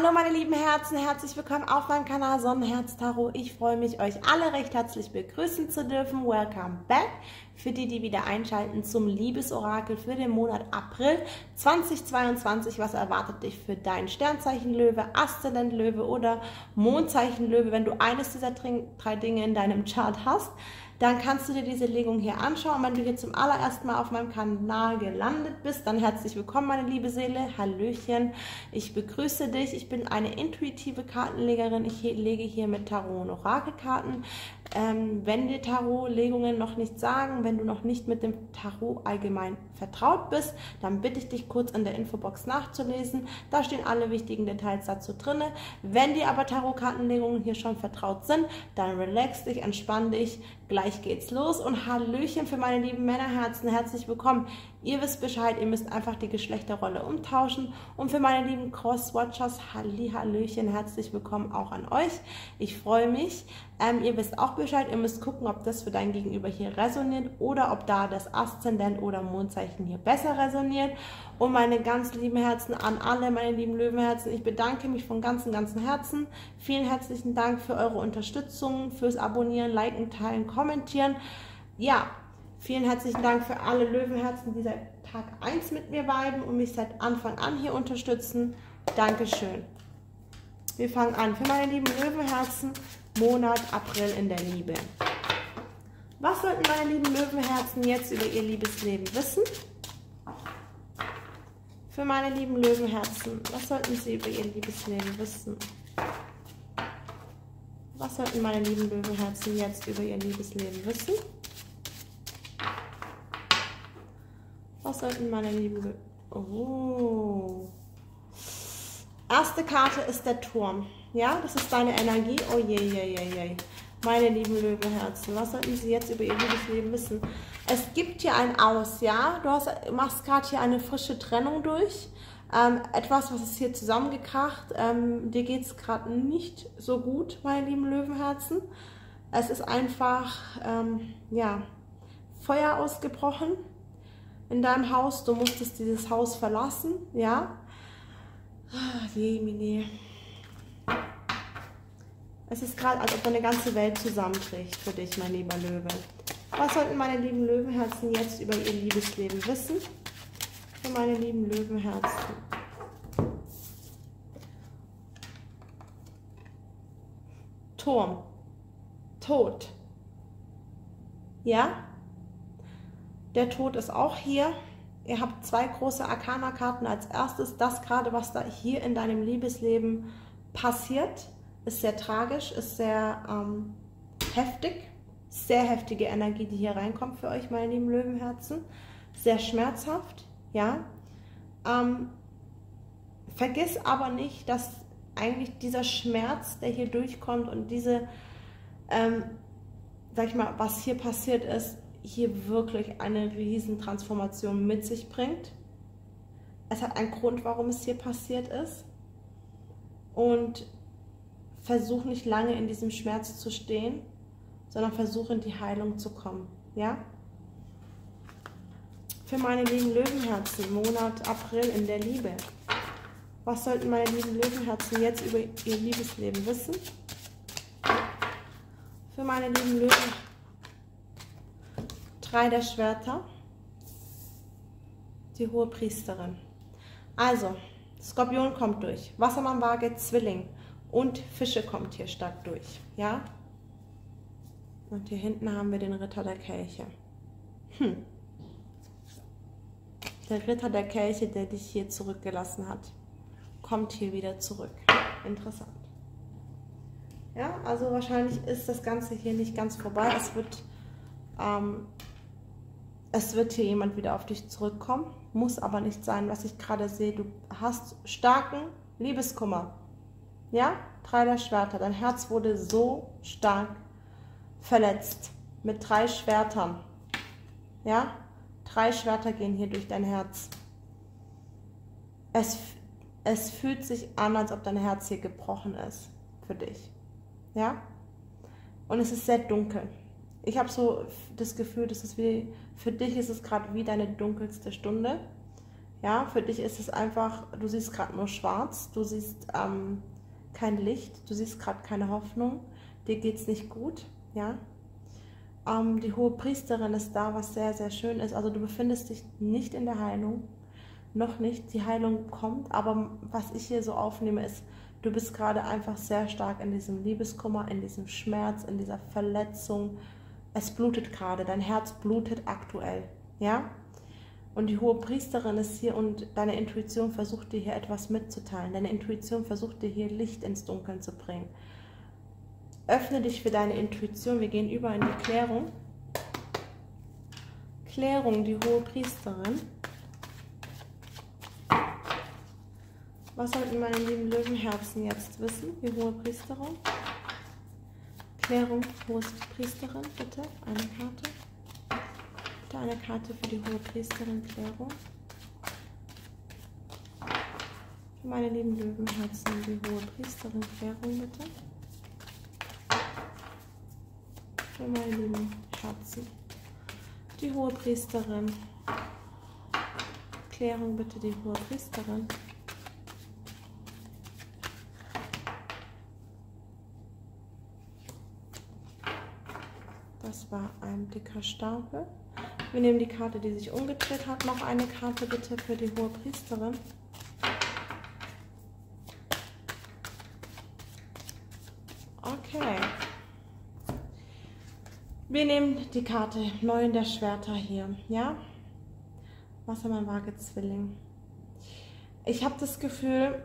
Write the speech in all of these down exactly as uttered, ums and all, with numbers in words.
Hallo meine lieben Herzen, herzlich willkommen auf meinem Kanal Sonnenherz Tarot. Ich freue mich, euch alle recht herzlich begrüßen zu dürfen. Welcome back. Für die, die wieder einschalten zum Liebesorakel für den Monat April zweitausendzweiundzwanzig. Was erwartet dich für dein Sternzeichen Löwe, Aszendent Löwe oder Mondzeichen Löwe? Wenn du eines dieser drei Dinge in deinem Chart hast, dann kannst du dir diese Legung hier anschauen. Wenn du hier zum allerersten Mal auf meinem Kanal gelandet bist, dann herzlich willkommen, meine liebe Seele. Hallöchen, ich begrüße dich. Ich bin eine intuitive Kartenlegerin. Ich lege hier mit Tarot- und Orakelkarten. Ähm, wenn dir Tarotlegungen noch nichts sagen, wenn du noch nicht mit dem Tarot allgemein vertraut bist, dann bitte ich dich kurz in der Infobox nachzulesen. Da stehen alle wichtigen Details dazu drin. Wenn dir aber Tarotkartenlegungen hier schon vertraut sind, dann relax dich, entspann dich. Gleich geht's los und Hallöchen für meine lieben Männerherzen, herzlich willkommen. Ihr wisst Bescheid, ihr müsst einfach die Geschlechterrolle umtauschen. Und für meine lieben Crosswatchers, Halli, Hallöchen, herzlich willkommen auch an euch. Ich freue mich. Ähm, ihr wisst auch Bescheid, ihr müsst gucken, ob das für dein Gegenüber hier resoniert oder ob da das Aszendent oder Mondzeichen hier besser resoniert. Und meine ganz lieben Herzen an alle, meine lieben Löwenherzen, ich bedanke mich von ganzem, ganzem Herzen. Vielen herzlichen Dank für eure Unterstützung, fürs Abonnieren, Liken, Teilen, Kommentieren. Ja, vielen herzlichen Dank für alle Löwenherzen, die seit Tag eins mit mir bleiben und mich seit Anfang an hier unterstützen. Dankeschön. Wir fangen an. Für meine lieben Löwenherzen, Monat April in der Liebe. Was sollten meine lieben Löwenherzen jetzt über ihr Liebesleben wissen? Für meine lieben Löwenherzen, was sollten sie über ihr Liebesleben wissen? Was sollten meine lieben Löwenherzen jetzt über ihr Liebesleben wissen? Was sollten meine lieben Lö Oh. Erste Karte ist der Turm. Ja, das ist deine Energie. Oh je, je, je, je. Meine lieben Löwenherzen, was sollten sie jetzt über ihr Liebesleben wissen? Es gibt hier ein Aus, ja? Du hast, machst gerade hier eine frische Trennung durch. Ähm, etwas, was ist hier zusammengekracht. Ähm, dir geht es gerade nicht so gut, meine lieben Löwenherzen. Es ist einfach, ähm, ja, Feuer ausgebrochen in deinem Haus. Du musstest dieses Haus verlassen, ja? Ah, Jemine. Es ist gerade, als ob deine ganze Welt zusammenbricht für dich, mein lieber Löwe. Was sollten meine lieben Löwenherzen jetzt über ihr Liebesleben wissen? Für meine lieben Löwenherzen. Turm. Tod. Ja? Der Tod ist auch hier. Ihr habt zwei große Arkana-Karten. Als erstes das gerade, was da hier in deinem Liebesleben passiert. Ist sehr tragisch, ist sehr ähm, heftig. Sehr heftige Energie, die hier reinkommt für euch, meine lieben Löwenherzen. Sehr schmerzhaft, ja. Ähm, vergiss aber nicht, dass eigentlich dieser Schmerz, der hier durchkommt und diese, ähm, sag ich mal, was hier passiert ist, hier wirklich eine riesen Transformation mit sich bringt. Es hat einen Grund, warum es hier passiert ist. Und versuch nicht lange in diesem Schmerz zu stehen, sondern versuche in die Heilung zu kommen, ja? Für meine lieben Löwenherzen, Monat April in der Liebe. Was sollten meine lieben Löwenherzen jetzt über ihr Liebesleben wissen? Für meine lieben Löwen, drei der Schwerter, die hohe Priesterin. Also, Skorpion kommt durch, Wassermann, Waage, Zwilling und Fische kommt hier stark durch, ja? Und hier hinten haben wir den Ritter der Kelche. Hm. Der Ritter der Kelche, der dich hier zurückgelassen hat, kommt hier wieder zurück. Interessant. Ja, also wahrscheinlich ist das Ganze hier nicht ganz vorbei. Es wird, ähm, es wird hier jemand wieder auf dich zurückkommen. Muss aber nicht sein, was ich gerade sehe. Du hast starken Liebeskummer. Ja, drei der Schwerter. Dein Herz wurde so stark verletzt. Mit drei Schwertern. Ja, drei Schwerter gehen hier durch dein Herz. Es, es fühlt sich an, als ob dein Herz hier gebrochen ist. Für dich. Ja, und es ist sehr dunkel. Ich habe so das Gefühl, dass es wie, für dich ist es gerade wie deine dunkelste Stunde. Ja, für dich ist es einfach, du siehst gerade nur schwarz, du siehst ähm, kein Licht, du siehst gerade keine Hoffnung, dir geht es nicht gut, ja. Ähm, die hohe Priesterin ist da, was sehr, sehr schön ist. Also du befindest dich nicht in der Heilung, noch nicht. Die Heilung kommt, aber was ich hier so aufnehme ist, du bist gerade einfach sehr stark in diesem Liebeskummer, in diesem Schmerz, in dieser Verletzung. Es blutet gerade, dein Herz blutet aktuell, ja? Und die hohe Priesterin ist hier und deine Intuition versucht dir hier etwas mitzuteilen. Deine Intuition versucht dir hier Licht ins Dunkeln zu bringen. Öffne dich für deine Intuition. Wir gehen über in die Klärung. Klärung, die hohe Priesterin. Was sollten meine lieben Löwenherzen jetzt wissen? Die hohe Priesterin. Klärung, hohe Priesterin, bitte. Eine Karte. Bitte eine Karte für die hohe Priesterin, Klärung. Für meine lieben Löwenherzen, die hohe Priesterin, Klärung, bitte. Für meine lieben Herzen. Die hohe Priesterin. Klärung, bitte, die hohe Priesterin. Das war ein dicker Stapel. Wir nehmen die Karte, die sich umgedreht hat. Noch eine Karte bitte für die hohe Priesterin. Okay. Wir nehmen die Karte neun der Schwerter hier. Ja? Wassermann, Waage, Zwilling. Ich habe das Gefühl,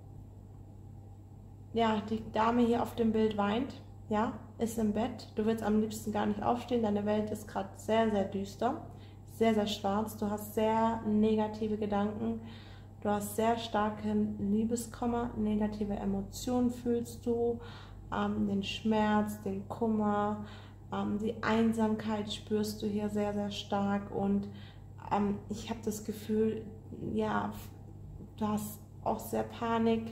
ja, die Dame hier auf dem Bild weint. Ja, ist im Bett. Du willst am liebsten gar nicht aufstehen. Deine Welt ist gerade sehr, sehr düster. Sehr, sehr schwarz. Du hast sehr negative Gedanken. Du hast sehr starken Liebeskummer. Negative Emotionen fühlst du. Ähm, den Schmerz, den Kummer, ähm, die Einsamkeit spürst du hier sehr, sehr stark. Und ähm, ich habe das Gefühl, ja, du hast auch sehr Panik.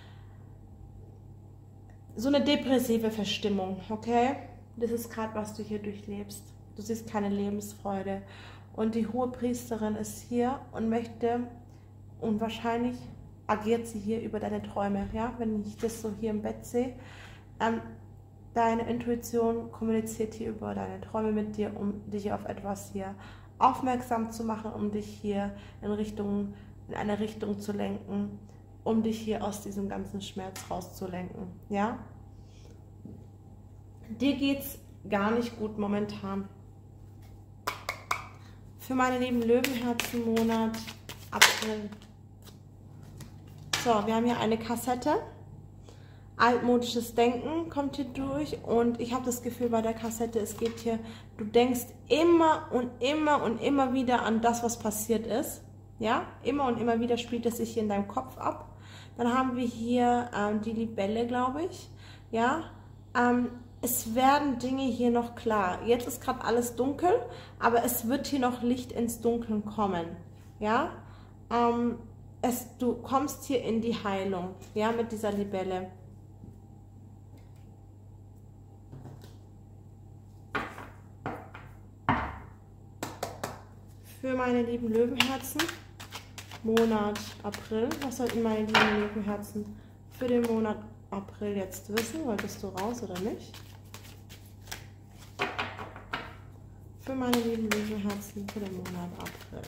So eine depressive Verstimmung, okay? Das ist gerade, was du hier durchlebst. Du siehst keine Lebensfreude. Und die hohe Priesterin ist hier und möchte, und wahrscheinlich agiert sie hier über deine Träume, ja? Wenn ich das so hier im Bett sehe. Ähm, deine Intuition kommuniziert hier über deine Träume mit dir, um dich auf etwas hier aufmerksam zu machen, um dich hier in Richtung, in eine Richtung zu lenken, um dich hier aus diesem ganzen Schmerz rauszulenken, ja? Dir geht's gar nicht gut momentan. Für meine lieben Löwenherzen, Monat April. So, wir haben hier eine Kassette. Altmodisches Denken kommt hier durch und ich habe das Gefühl bei der Kassette, es geht hier, du denkst immer und immer und immer wieder an das, was passiert ist. Ja, immer und immer wieder spielt es sich hier in deinem Kopf ab. Dann haben wir hier ähm, die Libelle, glaube ich. Ja, ähm, es werden Dinge hier noch klar. Jetzt ist gerade alles dunkel, aber es wird hier noch Licht ins Dunkeln kommen. Ja, ähm, es, du kommst hier in die Heilung, ja, mit dieser Libelle. Für meine lieben Löwenherzen, Monat April. Was sollten meine lieben Löwenherzen für den Monat April jetzt wissen? Wolltest du raus oder nicht? Für meine lieben Löwenherzen für den Monat April.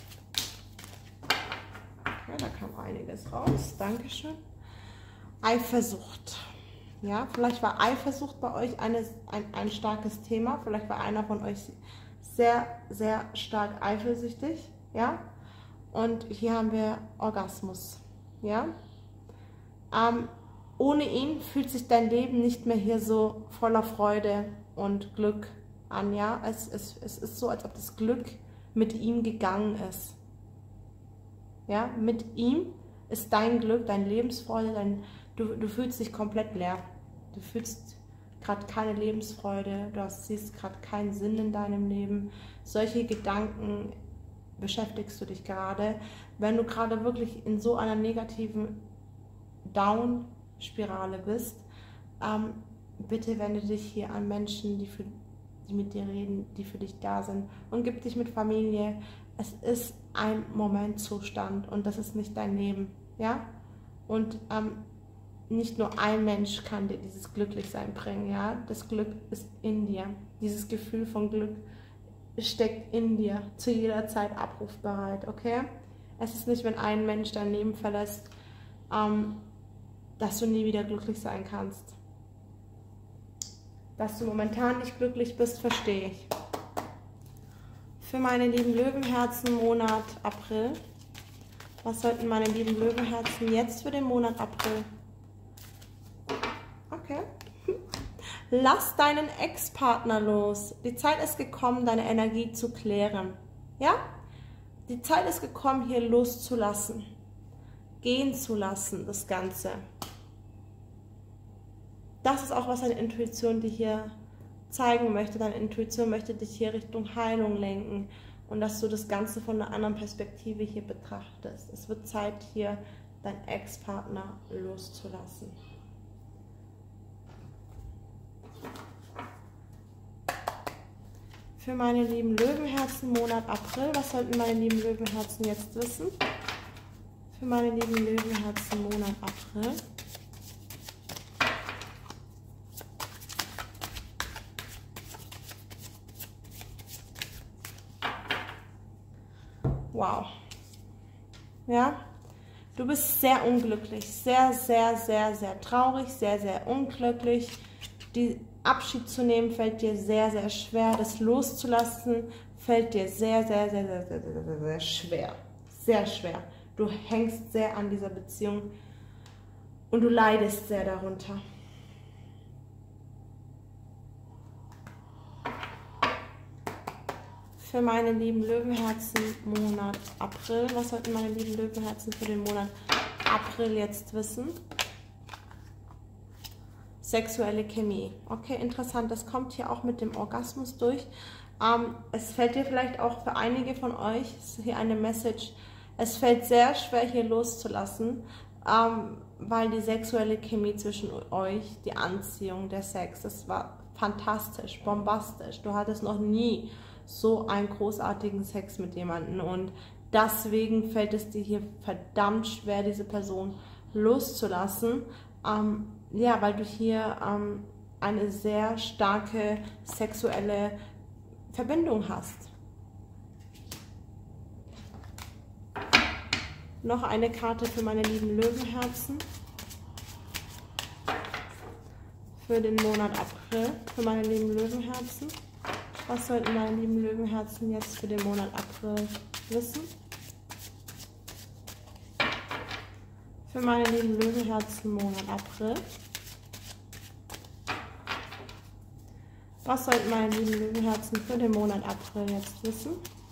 Ja, da kam einiges raus. Dankeschön. Eifersucht. Ja, vielleicht war Eifersucht bei euch eine, ein, ein starkes Thema. Vielleicht war einer von euch sehr, sehr stark eifersüchtig, ja, und hier haben wir Orgasmus, ja, ähm, ohne ihn fühlt sich dein Leben nicht mehr hier so voller Freude und Glück an, ja, es, es, es ist so, als ob das Glück mit ihm gegangen ist, ja, mit ihm ist dein Glück, deine Lebensfreude, dein, du, du fühlst dich komplett leer, du fühlst gerade keine Lebensfreude, du hast, siehst gerade keinen Sinn in deinem Leben. Solche Gedanken beschäftigst du dich gerade. Wenn du gerade wirklich in so einer negativen Down-Spirale bist, ähm, bitte wende dich hier an Menschen, die für die mit dir reden, die für dich da sind. Umgib dich mit Familie. Es ist ein Momentzustand und das ist nicht dein Leben, ja? Und ähm, nicht nur ein Mensch kann dir dieses Glücklichsein bringen, ja? Das Glück ist in dir. Dieses Gefühl von Glück steckt in dir, zu jeder Zeit abrufbereit, okay? Es ist nicht, wenn ein Mensch dein Leben verlässt, ähm, dass du nie wieder glücklich sein kannst. Dass du momentan nicht glücklich bist, verstehe ich. Für meine lieben Löwenherzen, Monat April. Was sollten meine lieben Löwenherzen jetzt für den Monat April? Okay. Lass deinen Ex-Partner los. Die Zeit ist gekommen, deine Energie zu klären. Ja? Die Zeit ist gekommen, hier loszulassen. Gehen zu lassen, das Ganze. Das ist auch, was deine Intuition dir hier zeigen möchte. Deine Intuition möchte dich hier Richtung Heilung lenken und dass du das Ganze von einer anderen Perspektive hier betrachtest. Es wird Zeit, hier deinen Ex-Partner loszulassen. Für meine lieben Löwenherzen, Monat April. Was sollten meine lieben Löwenherzen jetzt wissen? Für meine lieben Löwenherzen, Monat April. Wow. Ja, du bist sehr unglücklich, sehr, sehr, sehr, sehr traurig, sehr, sehr unglücklich. Die Abschied zu nehmen fällt dir sehr, sehr schwer. Das loszulassen fällt dir sehr, sehr, sehr, sehr, sehr, sehr, sehr, sehr schwer. Sehr schwer. Du hängst sehr an dieser Beziehung und du leidest sehr darunter. Für meine lieben Löwenherzen, Monat April. Was sollten meine lieben Löwenherzen für den Monat April jetzt wissen? Sexuelle Chemie. Okay, interessant. Das kommt hier auch mit dem Orgasmus durch. Ähm, es fällt dir vielleicht auch für einige von euch, ist hier eine Message, es fällt sehr schwer hier loszulassen, ähm, weil die sexuelle Chemie zwischen euch, die Anziehung, der Sex, das war fantastisch, bombastisch. Du hattest noch nie so einen großartigen Sex mit jemandem und deswegen fällt es dir hier verdammt schwer, diese Person loszulassen. Ähm, ja, weil du hier ähm, eine sehr starke sexuelle Verbindung hast. Noch eine Karte für meine lieben Löwenherzen. Für den Monat April, für meine lieben Löwenherzen. Was sollten meine lieben Löwenherzen jetzt für den Monat April wissen? Für meine lieben Löwenherzen, Monat April. Was sollten meine lieben Löwenherzen für den Monat April jetzt wissen?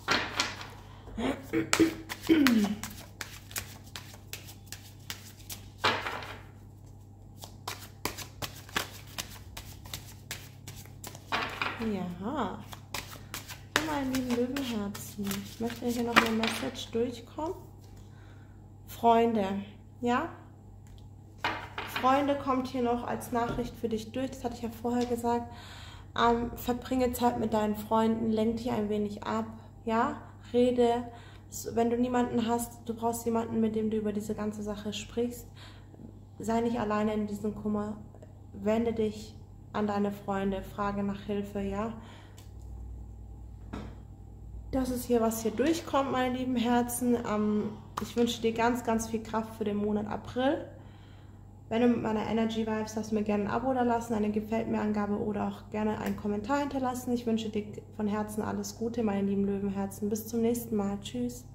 Ja, für meine lieben Löwenherzen. Ich möchte hier noch eine Message durchkommen. Freunde, ja? Freunde kommt hier noch als Nachricht für dich durch. Das hatte ich ja vorher gesagt. Ähm, verbringe Zeit mit deinen Freunden, lenk dich ein wenig ab, ja? Rede. Wenn du niemanden hast, du brauchst jemanden, mit dem du über diese ganze Sache sprichst. Sei nicht alleine in diesem Kummer. Wende dich an deine Freunde, frage nach Hilfe, ja. Das ist hier, was hier durchkommt, meine lieben Herzen. Ähm, ich wünsche dir ganz, ganz viel Kraft für den Monat April. Wenn du mit meiner Energy vibes, darfst du mir gerne ein Abo da lassen, eine Gefällt-mir-Angabe oder auch gerne einen Kommentar hinterlassen. Ich wünsche dir von Herzen alles Gute, meine lieben Löwenherzen. Bis zum nächsten Mal. Tschüss.